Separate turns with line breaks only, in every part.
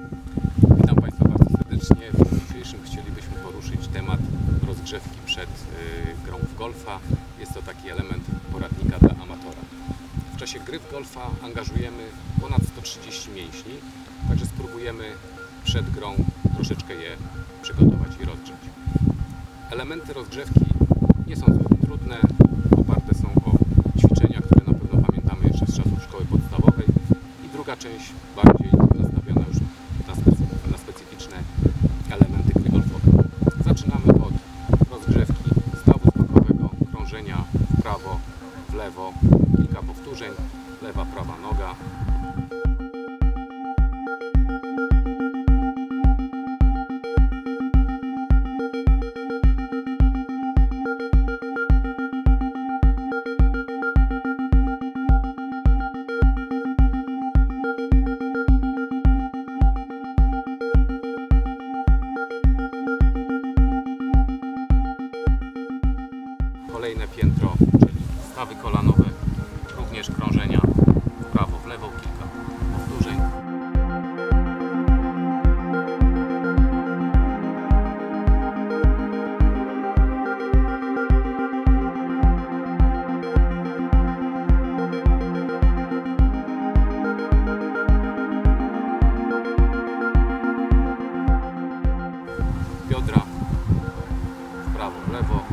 Witam Państwa bardzo serdecznie. W dniu dzisiejszym chcielibyśmy poruszyć temat rozgrzewki przed grą w golfa. Jest to taki element poradnika dla amatora. W czasie gry w golfa angażujemy ponad 130 mięśni, także spróbujemy przed grą troszeczkę je przygotować i rozgrzać. Elementy rozgrzewki nie są zbyt trudne, oparte są o ćwiczenia, które na pewno pamiętamy jeszcze z czasów szkoły podstawowej, i druga część bardziej nastawiona już na specyficzne elementy gry golfowej. Zaczynamy od rozgrzewki stawu skokowego, krążenia w prawo, w lewo, kilka powtórzeń, lewa, prawa noga. Kolejne piętro, czyli stawy kolanowe, również krążenia w prawo, w lewo, kilka powtórzeń. Biodra w prawo, w lewo.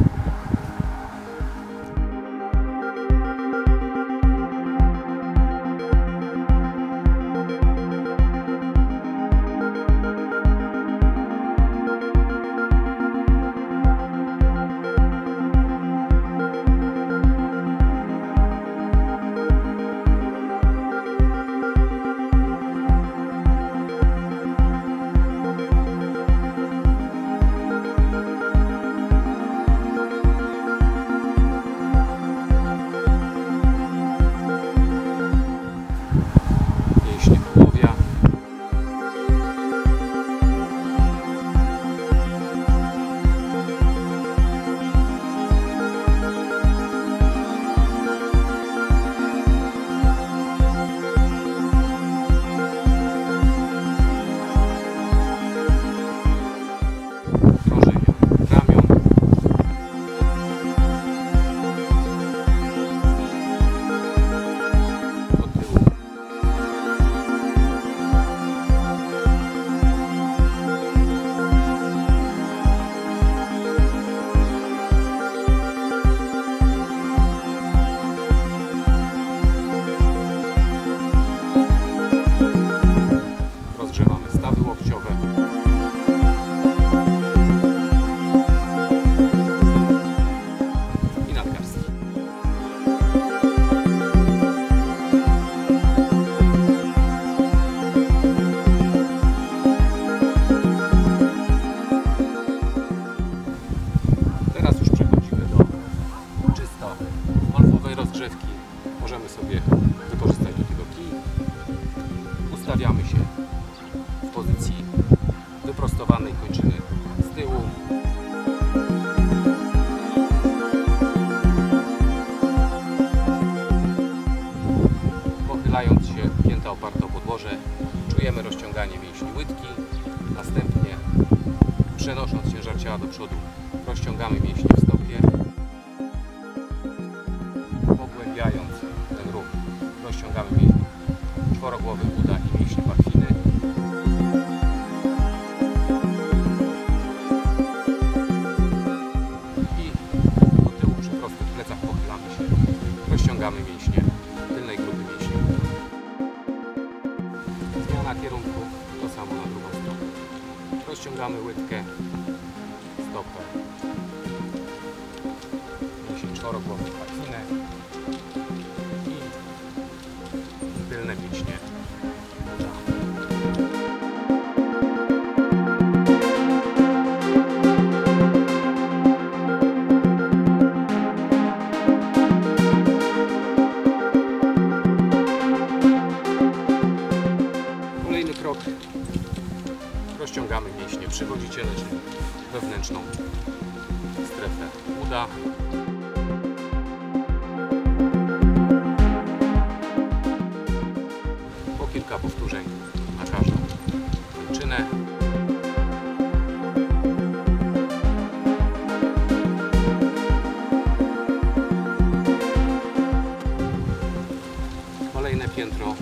Rozgrzewki możemy sobie wykorzystać do tego kij. Ustawiamy się w pozycji wyprostowanej kończyny z tyłu. Pochylając się, pięta oparta o podłoże, czujemy rozciąganie mięśni łydki. Następnie, przenosząc ciężar ciała do przodu, rozciągamy mięśnie w stopie. Pogłębiając ten ruch, rozciągamy mięśnie czworogłowy uda i mięśnie pachwiny. I do tyłu przy prostych plecach pochylamy się, rozciągamy mięśnie tylnej grupy mięśni. Zmiana kierunku, to samo na drugą stronę. Rozciągamy łydkę, stopę, mięśnie czworogłowy, pachwinę i tylne mięśnie uda. Kolejny krok. Rozciągamy mięśnie przywodziciele, czyli wewnętrzną strefę uda. Po kilka powtórzeń na każdą tylne. Kolejne piętro.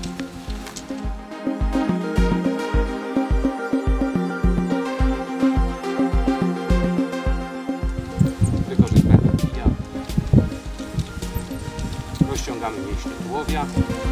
Wykorzystanie kija. Rozciągamy mięśnie tułowia.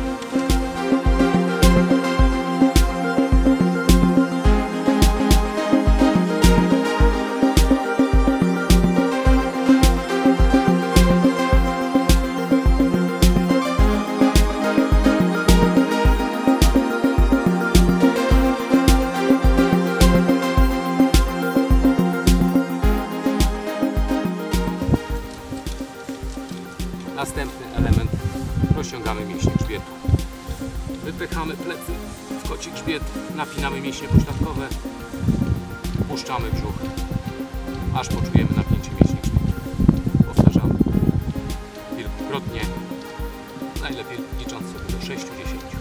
Następny element, rozciągamy mięśnie grzbietu. Wypychamy plecy w koci grzbiet, napinamy mięśnie pośladkowe, puszczamy brzuch, aż poczujemy napięcie mięśni grzbietu. Powtarzamy kilkukrotnie, najlepiej licząc sobie do 6-10.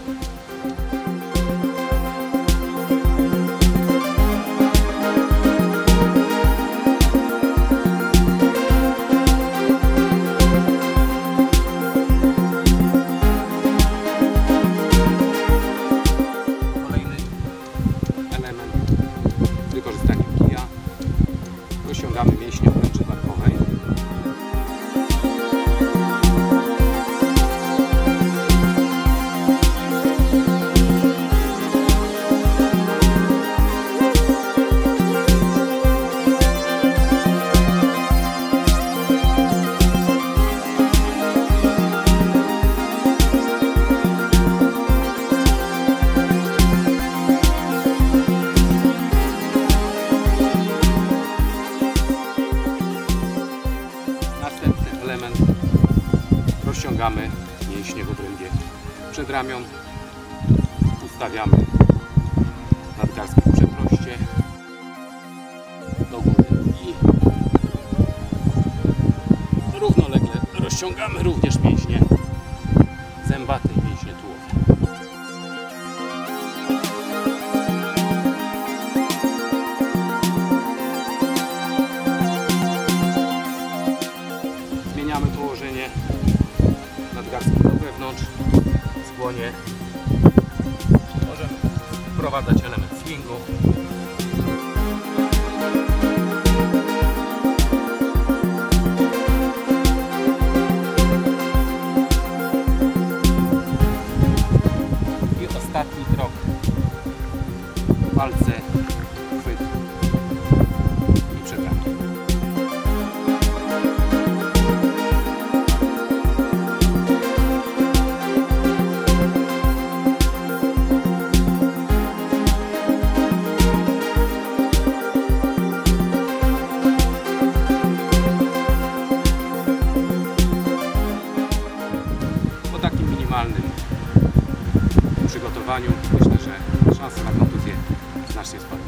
Wykorzystanie kija. Rozciągamy mięśnie obręczy barkowej. Następny element, rozciągamy mięśnie w obrębie przedramion, ustawiamy nadgarstki w przeproście do góry i równolegle rozciągamy również mięśnie zębate i mięśnie tułowia. Zmieniamy położenie nadgarstków do wewnątrz, skłonie. Możemy wprowadzać element swingu. I ostatni krok. Palce, chwyt i przedramię. Po takim minimalnym przygotowaniu myślę, że szanse na kontuzję znacznie spadają.